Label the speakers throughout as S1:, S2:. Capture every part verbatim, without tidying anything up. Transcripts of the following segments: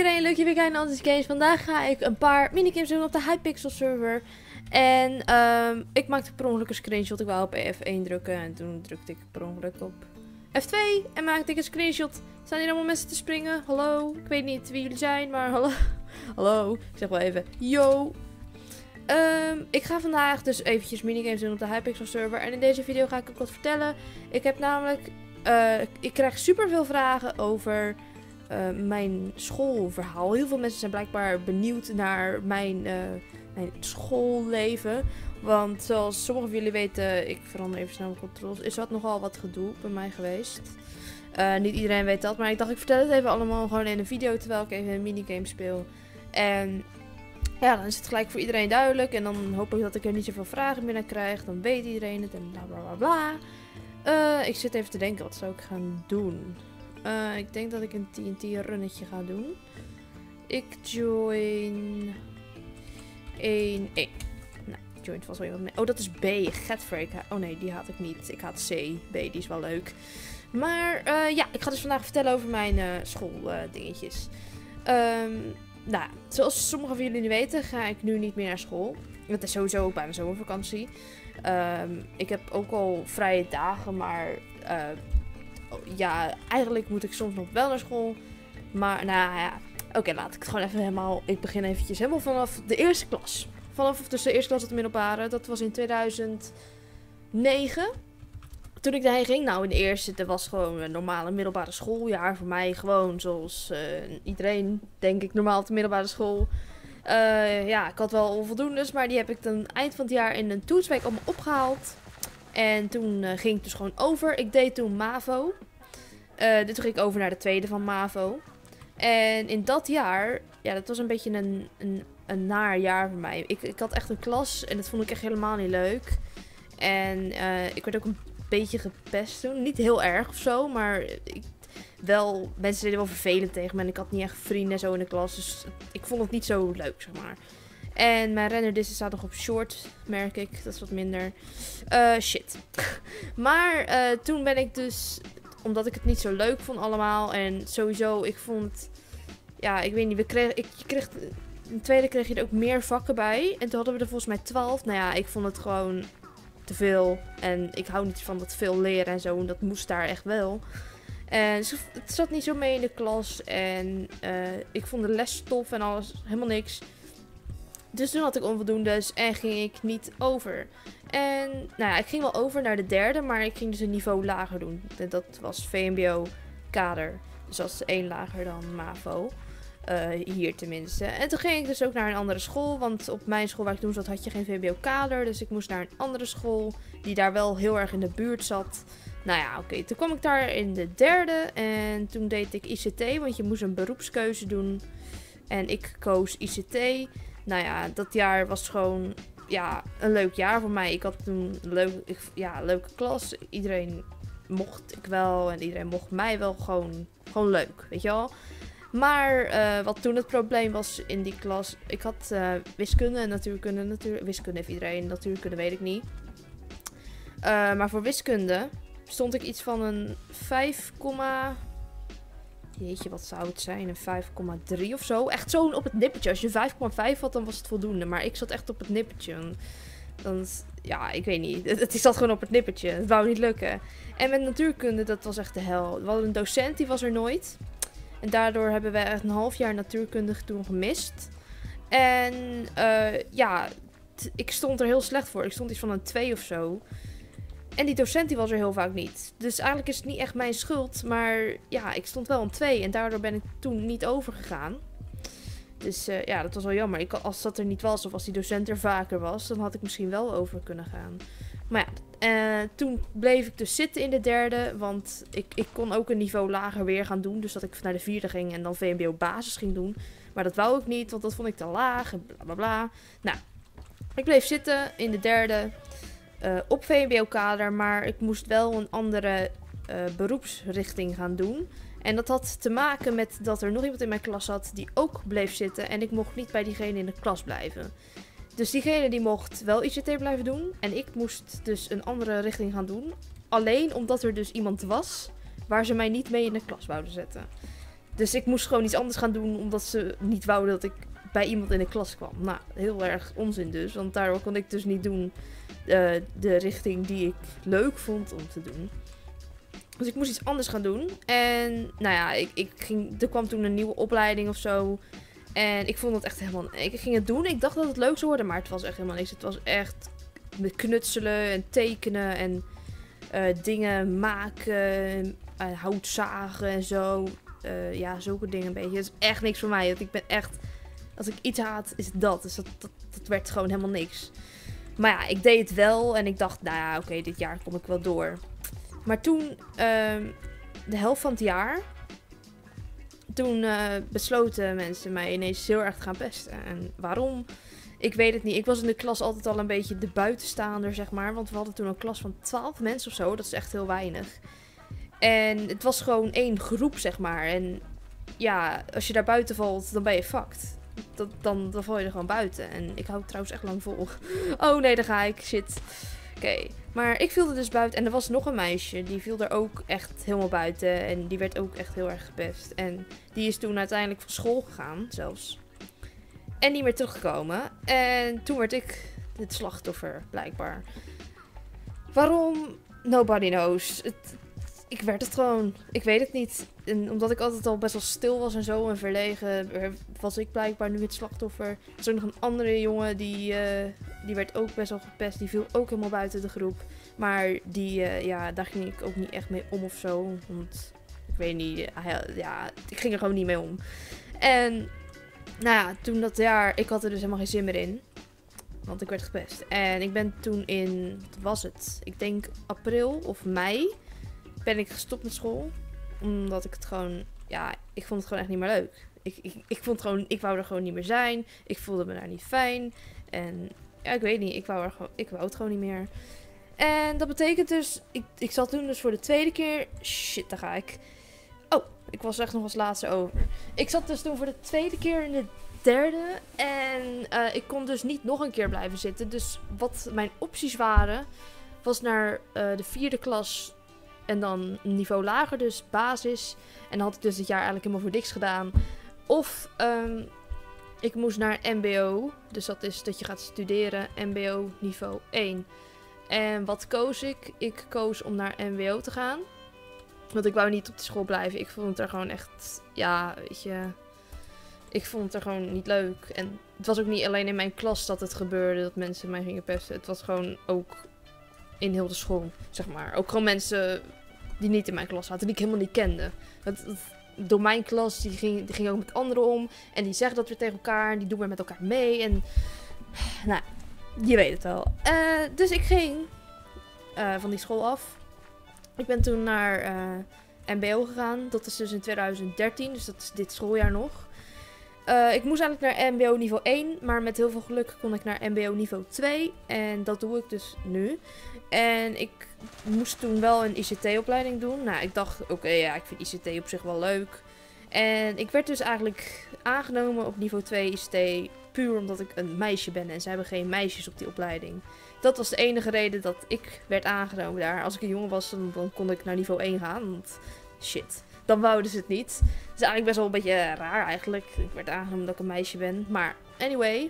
S1: iedereen, leuk je weer kijken naar Antis Games. Vandaag ga ik een paar minigames doen op de Hypixel server. En um, ik maakte per ongeluk een screenshot. Ik wou op F één drukken en toen drukte ik per ongeluk op F twee. En maakte ik een screenshot. Staan hier allemaal mensen te springen? Hallo? Ik weet niet wie jullie zijn, maar hallo. Hallo? Ik zeg wel even, yo. Um, ik ga vandaag dus eventjes minigames doen op de Hypixel server. En in deze video ga ik ook wat vertellen. Ik heb namelijk... Uh, ik krijg super veel vragen over... Uh, mijn schoolverhaal. Heel veel mensen zijn blijkbaar benieuwd naar mijn, uh, mijn schoolleven. Want zoals sommigen van jullie weten, ik verander even snel mijn controls, is dat nogal wat gedoe bij mij geweest. Uh, niet iedereen weet dat, maar ik dacht ik vertel het even allemaal gewoon in een video terwijl ik even een minigame speel. En ja, dan is het gelijk voor iedereen duidelijk. En dan hoop ik dat ik er niet zoveel vragen meer naar krijg. Dan weet iedereen het en bla bla bla bla. Uh, ik zit even te denken, wat zou ik gaan doen? Uh, ik denk dat ik een T N T-runnetje ga doen. Ik join... één één. Nou, ik join vast wel iemand mee. Oh, dat is B. Getfreak. Oh nee, die haat ik niet. Ik haat C. B, die is wel leuk. Maar uh, ja, ik ga dus vandaag vertellen over mijn uh, schooldingetjes. Uh, um, nou, zoals sommigen van jullie nu weten, ga ik nu niet meer naar school. Het is sowieso ook bijna zomervakantie. Um, ik heb ook al vrije dagen, maar... Uh, ja, eigenlijk moet ik soms nog wel naar school. Maar, nou ja. Oké, okay, laat ik het gewoon even helemaal... Ik begin eventjes helemaal vanaf de eerste klas. Vanaf dus de eerste klas tot de middelbare. Dat was in tweeduizend negen. Toen ik daarheen ging. Nou, in de eerste, dat was gewoon een normale middelbare schooljaar. Voor mij gewoon zoals uh, iedereen, denk ik, normaal op de middelbare school. Uh, ja, ik had wel onvoldoendes. Maar die heb ik dan eind van het jaar in een toetsweek allemaal opgehaald. En toen uh, ging ik dus gewoon over. Ik deed toen MAVO. Uh, toen ging ik over naar de tweede van MAVO. En in dat jaar, ja, dat was een beetje een, een, een naar jaar voor mij. Ik, ik had echt een klas en dat vond ik echt helemaal niet leuk. En uh, ik werd ook een beetje gepest toen. Niet heel erg of zo, maar ik, wel, mensen deden wel vervelend tegen me. En ik had niet echt vrienden en zo in de klas. Dus ik vond het niet zo leuk, zeg maar. En mijn rennerdistance staat nog op short, merk ik. Dat is wat minder. Uh, shit. maar uh, toen ben ik dus... Omdat ik het niet zo leuk vond allemaal. En sowieso, ik vond... Ja, ik weet niet. We kregen, ik, je kreeg, in de tweede kreeg je er ook meer vakken bij. En toen hadden we er volgens mij twaalf. Nou ja, ik vond het gewoon te veel. En ik hou niet van dat veel leren en zo. En dat moest daar echt wel. En dus het zat niet zo mee in de klas. En uh, ik vond de les tof en alles. Helemaal niks. Dus toen had ik onvoldoendes en ging ik niet over. En nou ja, ik ging wel over naar de derde, maar ik ging dus een niveau lager doen. En dat was V M B O kader. Dus dat is één lager dan MAVO. Uh, hier tenminste. En toen ging ik dus ook naar een andere school. Want op mijn school waar ik toen zat had je geen V M B O kader. Dus ik moest naar een andere school die daar wel heel erg in de buurt zat. Nou ja, oké. Okay. Toen kwam ik daar in de derde. En toen deed ik I C T, want je moest een beroepskeuze doen. En ik koos I C T. Nou ja, dat jaar was gewoon ja, een leuk jaar voor mij. Ik had toen een leuk, ik, ja, leuke klas. Iedereen mocht ik wel en iedereen mocht mij wel gewoon, gewoon leuk, weet je wel. Maar uh, wat toen het probleem was in die klas, ik had uh, wiskunde en natuurkunde. Natuur, wiskunde heeft iedereen, natuurkunde weet ik niet. Uh, maar voor wiskunde stond ik iets van een vijf, jeetje, wat zou het zijn? Een vijf komma drie of zo. Echt zo op het nippertje. Als je vijf komma vijf had, dan was het voldoende. Maar ik zat echt op het nippertje. Dan, ja, ik weet niet. Het, het zat gewoon op het nippertje. Het wou niet lukken. En met natuurkunde, dat was echt de hel. We hadden een docent, die was er nooit. En daardoor hebben we echt een half jaar natuurkunde toen gemist. En uh, ja, ik stond er heel slecht voor. Ik stond iets van een twee of zo. En die docent die was er heel vaak niet. Dus eigenlijk is het niet echt mijn schuld. Maar ja, ik stond wel een twee. En daardoor ben ik toen niet overgegaan. Dus uh, ja, dat was wel jammer. Ik, als dat er niet was of als die docent er vaker was, dan had ik misschien wel over kunnen gaan. Maar ja, uh, toen bleef ik dus zitten in de derde. Want ik, ik kon ook een niveau lager weer gaan doen. Dus dat ik naar de vierde ging en dan V M B O basis ging doen. Maar dat wou ik niet, want dat vond ik te laag. En bla bla bla. Nou, ik bleef zitten in de derde. Uh, op V M B O kader, maar ik moest wel een andere uh, beroepsrichting gaan doen. En dat had te maken met dat er nog iemand in mijn klas zat die ook bleef zitten. En ik mocht niet bij diegene in de klas blijven. Dus diegene die mocht wel I C T blijven doen. En ik moest dus een andere richting gaan doen. Alleen omdat er dus iemand was waar ze mij niet mee in de klas wouden zetten. Dus ik moest gewoon iets anders gaan doen, omdat ze niet wouden dat ik bij iemand in de klas kwam. Nou, heel erg onzin dus, want daardoor kon ik dus niet doen uh, de richting die ik leuk vond om te doen. Dus ik moest iets anders gaan doen. En nou ja, ik, ik ging, er kwam toen een nieuwe opleiding of zo. En ik vond het echt helemaal... Ik ging het doen. Ik dacht dat het leuk zou worden, maar het was echt helemaal niks. Het was echt met knutselen en tekenen en uh, dingen maken, uh, hout zagen en zo. Uh, ja, zulke dingen een beetje. Het is echt niks voor mij. Want ik ben echt... Als ik iets haat, is het dat. Dus dat, dat, dat werd gewoon helemaal niks. Maar ja, ik deed het wel. En ik dacht, nou ja, oké, okay, dit jaar kom ik wel door. Maar toen, uh, de helft van het jaar... Toen uh, besloten mensen mij ineens heel erg te gaan pesten. En waarom? Ik weet het niet. Ik was in de klas altijd al een beetje de buitenstaander, zeg maar. Want we hadden toen een klas van twaalf mensen of zo. Dat is echt heel weinig. En het was gewoon één groep, zeg maar. En ja, als je daar buiten valt, dan ben je fucked. Dat, dan, dan val je er gewoon buiten. En ik hou het trouwens echt lang vol. Oh nee, daar ga ik. Shit. Oké. Okay. Maar ik viel er dus buiten. En er was nog een meisje. Die viel er ook echt helemaal buiten. En die werd ook echt heel erg gepest. En die is toen uiteindelijk van school gegaan, zelfs. En niet meer teruggekomen. En toen werd ik het slachtoffer, blijkbaar. Waarom? Nobody knows. Het, ik werd het gewoon. Ik weet het niet. En omdat ik altijd al best wel stil was en zo en verlegen, was ik blijkbaar nu het slachtoffer. Er was ook nog een andere jongen, die, uh, die werd ook best wel gepest. Die viel ook helemaal buiten de groep. Maar die, uh, ja, daar ging ik ook niet echt mee om of zo. Want ik weet niet, ja, ik ging er gewoon niet mee om. En nou ja, toen dat jaar, ik had er dus helemaal geen zin meer in. Want ik werd gepest. En ik ben toen in, wat was het? Ik denk april of mei ben ik gestopt met school. Omdat ik het gewoon, ja, ik vond het gewoon echt niet meer leuk. Ik, ik, ik vond gewoon, ik wou er gewoon niet meer zijn. Ik voelde me daar niet fijn. En ja, ik weet niet, ik wou, er gewoon, ik wou het gewoon niet meer. En dat betekent dus, ik, ik zat toen dus voor de tweede keer, shit, daar ga ik. Oh, ik was echt nog als laatste over. Ik zat dus toen voor de tweede keer in de derde. En uh, ik kon dus niet nog een keer blijven zitten. Dus wat mijn opties waren, was naar uh, de vierde klas. En dan een niveau lager, dus basis. En dan had ik dus dit jaar eigenlijk helemaal voor niks gedaan. Of um, ik moest naar M B O. Dus dat is dat je gaat studeren. M B O niveau één. En wat koos ik? Ik koos om naar M B O te gaan. Want ik wou niet op de school blijven. Ik vond het er gewoon echt... Ja, weet je... Ik vond het er gewoon niet leuk. En het was ook niet alleen in mijn klas dat het gebeurde. Dat mensen mij gingen pesten. Het was gewoon ook in heel de school, zeg maar. Ook gewoon mensen die niet in mijn klas zaten. Die ik helemaal niet kende. Het, het, door mijn klas, die ging, die ging ook met anderen om. En die zeggen dat weer tegen elkaar. En die doen weer met elkaar mee. En... Nou, je weet het wel. Uh, dus ik ging uh, van die school af. Ik ben toen naar uh, M B O gegaan. Dat is dus in twintig dertien. Dus dat is dit schooljaar nog. Uh, ik moest eigenlijk naar M B O niveau één. Maar met heel veel geluk kon ik naar M B O niveau twee. En dat doe ik dus nu. En ik moest toen wel een I C T-opleiding doen. Nou, ik dacht, oké, okay, ja, ik vind I C T op zich wel leuk. En ik werd dus eigenlijk aangenomen op niveau twee I C T. Puur omdat ik een meisje ben. En ze hebben geen meisjes op die opleiding. Dat was de enige reden dat ik werd aangenomen daar. Als ik een jongen was, dan, dan kon ik naar niveau één gaan. Want shit, dan wouden ze het niet. Dat is eigenlijk best wel een beetje raar eigenlijk. Ik werd aangenomen dat ik een meisje ben. Maar anyway.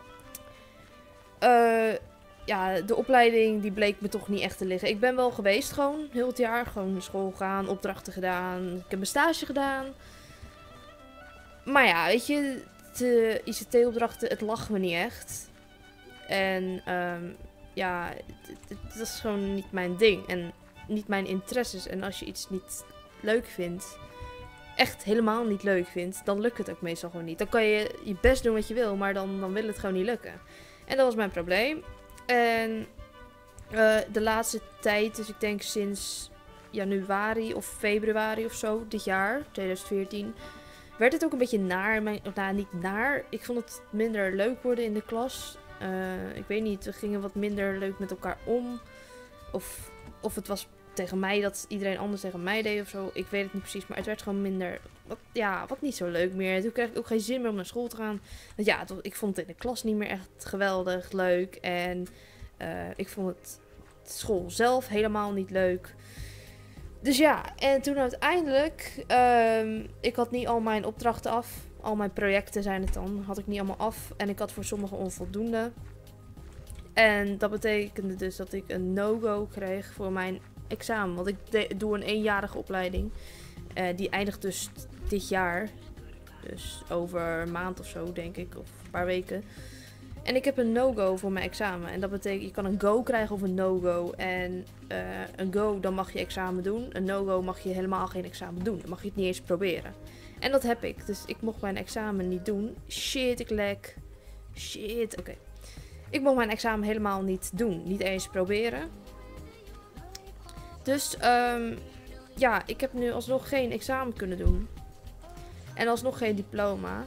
S1: Uh, ja, de opleiding die bleek me toch niet echt te liggen. Ik ben wel geweest gewoon, heel het jaar. Gewoon naar school gaan, opdrachten gedaan. Ik heb een stage gedaan. Maar ja, weet je, de I C T-opdrachten, het lag me niet echt. En um, ja, dat is gewoon niet mijn ding. En niet mijn interesses. En als je iets niet leuk vindt, echt helemaal niet leuk vindt, dan lukt het ook meestal gewoon niet. Dan kan je je best doen wat je wil, maar dan, dan wil het gewoon niet lukken. En dat was mijn probleem. En uh, de laatste tijd, dus ik denk sinds januari of februari of zo, dit jaar, twintig veertien, werd het ook een beetje naar. Mijn, nou, niet naar. Ik vond het minder leuk worden in de klas. Uh, ik weet niet, we gingen wat minder leuk met elkaar om. Of, of het was tegen mij dat iedereen anders tegen mij deed of zo. Ik weet het niet precies, maar het werd gewoon minder, wat, ja, wat niet zo leuk meer. Toen kreeg ik ook geen zin meer om naar school te gaan. Want ja, het, ik vond het in de klas niet meer echt geweldig leuk. En uh, ik vond het school zelf helemaal niet leuk. Dus ja, en toen uiteindelijk, um, ik had niet al mijn opdrachten af. Al mijn projecten zijn het dan, had ik niet allemaal af. En ik had voor sommige onvoldoende. En dat betekende dus dat ik een no-go kreeg voor mijn examen. Want ik doe een eenjarige opleiding. Uh, die eindigt dus dit jaar. Dus over een maand of zo, denk ik. Of een paar weken. En ik heb een no-go voor mijn examen. En dat betekent, je kan een go krijgen of een no-go. En uh, een go, dan mag je examen doen. Een no-go mag je helemaal geen examen doen. Dan mag je het niet eens proberen. En dat heb ik. Dus ik mocht mijn examen niet doen. Shit, ik lek. Shit, oké. Okay. Ik mocht mijn examen helemaal niet doen. Niet eens proberen. Dus, um, ja, ik heb nu alsnog geen examen kunnen doen. En alsnog geen diploma.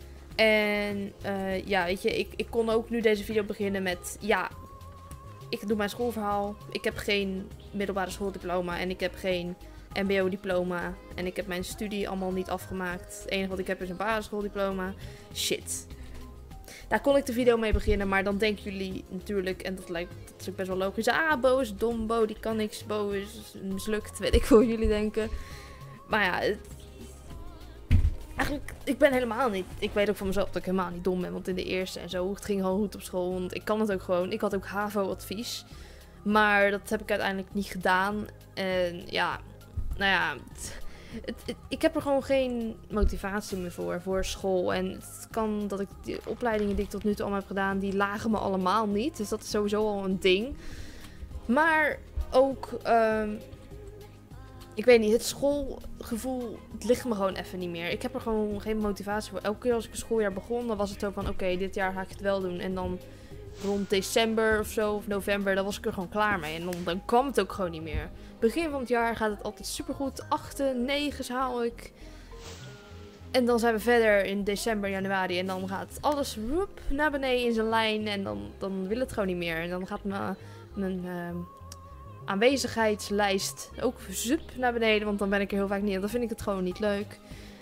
S1: En uh, ja, weet je, ik, ik kon ook nu deze video beginnen met, ja, ik doe mijn schoolverhaal. Ik heb geen middelbare schooldiploma en ik heb geen M B O-diploma. En ik heb mijn studie allemaal niet afgemaakt. Het enige wat ik heb is een basisschooldiploma. Shit. Daar kon ik de video mee beginnen, maar dan denken jullie natuurlijk, en dat lijkt dat is ook best wel logisch. Ah, Bo is dom, Bo die kan niks, Bo is mislukt, weet ik voor jullie denken. Maar ja, het, eigenlijk, ik ben helemaal niet, ik weet ook van mezelf dat ik helemaal niet dom ben, want in de eerste en zo, het ging gewoon goed op school, want ik kan het ook gewoon. Ik had ook HAVO-advies, maar dat heb ik uiteindelijk niet gedaan. En ja, nou ja, het, het, het, ik heb er gewoon geen motivatie meer voor, voor school. En het kan dat ik de opleidingen die ik tot nu toe allemaal heb gedaan, die lagen me allemaal niet. Dus dat is sowieso al een ding. Maar ook, um, ik weet niet, het schoolgevoel, het ligt me gewoon even niet meer. Ik heb er gewoon geen motivatie voor. Elke keer als ik een schooljaar begon, dan was het zo van, oké, okay, dit jaar ga ik het wel doen. En dan rond december of zo, of november, dan was ik er gewoon klaar mee. En dan, dan kwam het ook gewoon niet meer. Begin van het jaar gaat het altijd supergoed. Achten, negens haal ik. En dan zijn we verder in december, januari. En dan gaat alles roep, naar beneden in zijn lijn. En dan, dan wil het gewoon niet meer. En dan gaat mijn, mijn uh, aanwezigheidslijst ook zup naar beneden. Want dan ben ik er heel vaak niet. En dan vind ik het gewoon niet leuk.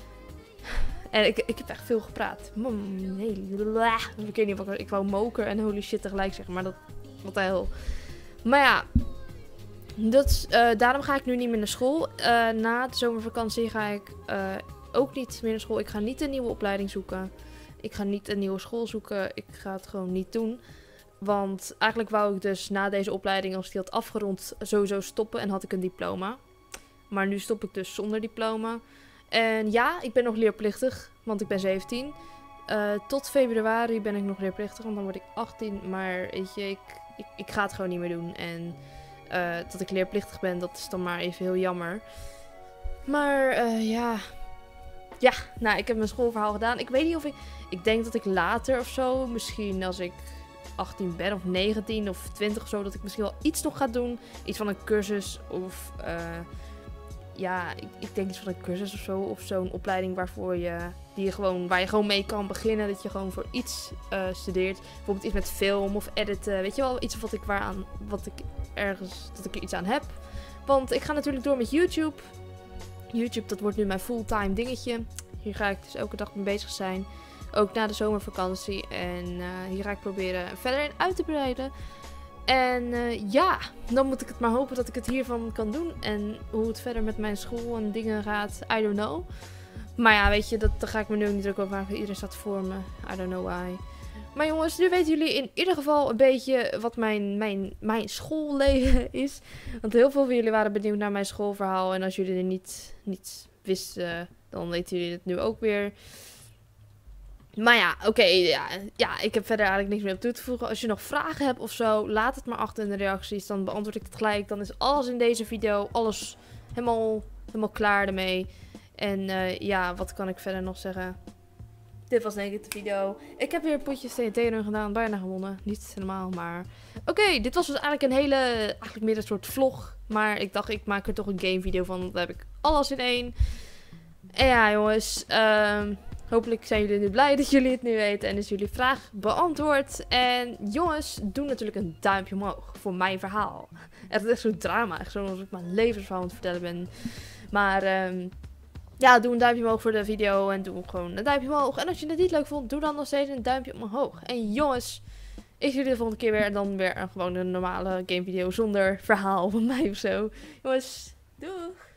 S1: En ik, ik heb echt veel gepraat. Nee, ik weet niet wat ik, ik wou moker en holy shit tegelijk zeggen. Maar dat, wat de hel. Maar ja, dat, uh, daarom ga ik nu niet meer naar school. Uh, na de zomervakantie ga ik uh, ook niet meer naar school. Ik ga niet een nieuwe opleiding zoeken. Ik ga niet een nieuwe school zoeken. Ik ga het gewoon niet doen. Want eigenlijk wou ik dus na deze opleiding, als ik die had afgerond, sowieso stoppen. En had ik een diploma. Maar nu stop ik dus zonder diploma. En ja, ik ben nog leerplichtig, want ik ben zeventien. Uh, tot februari ben ik nog leerplichtig, want dan word ik achttien. Maar weet je, ik, ik, ik ga het gewoon niet meer doen. En uh, dat ik leerplichtig ben, dat is dan maar even heel jammer. Maar uh, ja, ja, nou, ik heb mijn schoolverhaal gedaan. Ik weet niet of ik, ik denk dat ik later of zo, misschien als ik achttien ben of negentien of twintig of zo, dat ik misschien wel iets nog ga doen. Iets van een cursus of... Uh, Ja, ik, ik denk iets van een cursus of zo. Of zo'n opleiding waarvoor je, die je gewoon, waar je gewoon mee kan beginnen. Dat je gewoon voor iets uh, studeert. Bijvoorbeeld iets met film of editen. Weet je wel, iets wat ik, waaraan, wat ik ergens, dat ik er iets aan heb. Want ik ga natuurlijk door met YouTube. YouTube, dat wordt nu mijn fulltime dingetje. Hier ga ik dus elke dag mee bezig zijn. Ook na de zomervakantie. En uh, hier ga ik proberen verder in uit te breiden. En uh, ja, dan moet ik het maar hopen dat ik het hiervan kan doen. En hoe het verder met mijn school en dingen gaat, I don't know. Maar ja, weet je, dat, daar ga ik me nu ook niet druk over maken. Iedereen staat voor me, I don't know why. Maar jongens, nu weten jullie in ieder geval een beetje wat mijn, mijn, mijn schoolleven is. Want heel veel van jullie waren benieuwd naar mijn schoolverhaal. En als jullie er niet, niet wisten, dan weten jullie het nu ook weer. Maar ja, oké, okay, ja, ja, ik heb verder eigenlijk niks meer op toe te voegen. Als je nog vragen hebt of zo, laat het maar achter in de reacties. Dan beantwoord ik het gelijk. Dan is alles in deze video, alles helemaal, helemaal klaar ermee. En uh, ja, wat kan ik verder nog zeggen? Dit was denk ik de video. Ik heb weer een potje T N T run gedaan, bijna gewonnen. Niet helemaal, maar... Oké, okay, dit was dus eigenlijk een hele, eigenlijk meer een soort vlog. Maar ik dacht, ik maak er toch een game video van. Dan heb ik alles in één. En ja, jongens, um, hopelijk zijn jullie nu blij dat jullie het nu weten en is jullie vraag beantwoord. En jongens, doe natuurlijk een duimpje omhoog voor mijn verhaal. Het is echt zo'n drama, echt zoals ik mijn levensverhaal aan het vertellen ben. Maar um, ja, doe een duimpje omhoog voor de video en doe gewoon een duimpje omhoog. En als je het niet leuk vond, doe dan nog steeds een duimpje omhoog. En jongens, ik zie jullie de volgende keer weer en dan weer een, gewoon een normale gamevideo zonder verhaal van mij of zo. Jongens, Doeg!